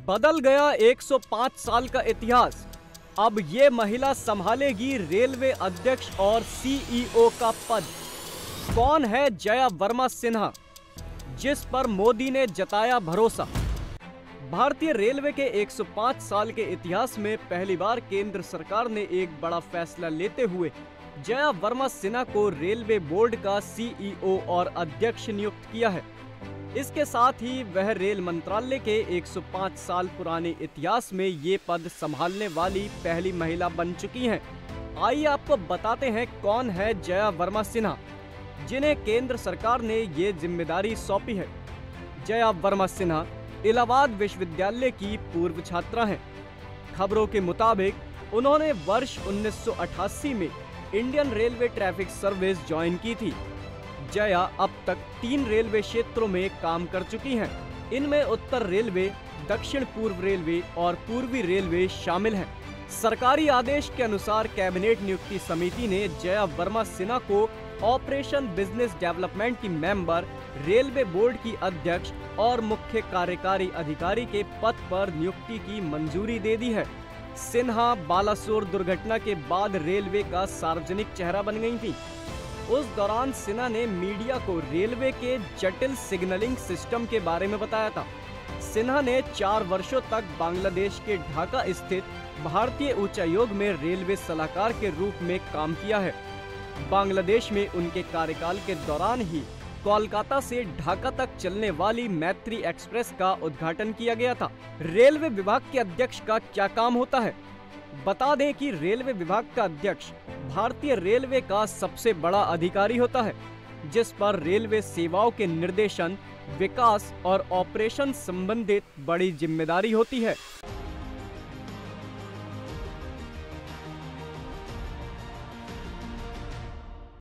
बदल गया 105 साल का इतिहास। अब ये महिला संभालेगी रेलवे अध्यक्ष और सीईओ का पद। कौन है जया वर्मा सिन्हा, जिस पर मोदी ने जताया भरोसा? भारतीय रेलवे के 105 साल के इतिहास में पहली बार केंद्र सरकार ने एक बड़ा फैसला लेते हुए जया वर्मा सिन्हा को रेलवे बोर्ड का सीईओ और अध्यक्ष नियुक्त किया है। इसके साथ ही वह रेल मंत्रालय के 105 साल पुराने इतिहास में ये पद संभालने वाली पहली महिला बन चुकी हैं। आइए आपको बताते हैं कौन है जया वर्मा सिन्हा, जिन्हें केंद्र सरकार ने ये जिम्मेदारी सौंपी है। जया वर्मा सिन्हा इलाहाबाद विश्वविद्यालय की पूर्व छात्रा हैं। खबरों के मुताबिक उन्होंने वर्ष 1988 में Indian railway traffic service join की थी। जया अब तक 3 रेलवे क्षेत्रों में काम कर चुकी हैं। इनमें उत्तर रेलवे, दक्षिण पूर्व रेलवे और पूर्वी रेलवे शामिल हैं। सरकारी आदेश के अनुसार कैबिनेट नियुक्ति समिति ने जया वर्मा सिन्हा को ऑपरेशन बिजनेस डेवलपमेंट की मेंबर, रेलवे बोर्ड की अध्यक्ष और मुख्य कार्यकारी अधिकारी के पद पर नियुक्ति की मंजूरी दे दी है। सिन्हा बालासोर दुर्घटना के बाद रेलवे का सार्वजनिक चेहरा बन गई थी। उस दौरान सिन्हा ने मीडिया को रेलवे के जटिल सिग्नलिंग सिस्टम के बारे में बताया था। सिन्हा ने 4 वर्षों तक बांग्लादेश के ढाका स्थित भारतीय उच्चायोग में रेलवे सलाहकार के रूप में काम किया है। बांग्लादेश में उनके कार्यकाल के दौरान ही कोलकाता से ढाका तक चलने वाली मैत्री एक्सप्रेस का उद्घाटन किया गया था। रेलवे विभाग के अध्यक्ष का क्या काम होता है? बता दें कि रेलवे विभाग का अध्यक्ष भारतीय रेलवे का सबसे बड़ा अधिकारी होता है, जिस पर रेलवे सेवाओं के निर्देशन, विकास और ऑपरेशन संबंधित बड़ी जिम्मेदारी होती है।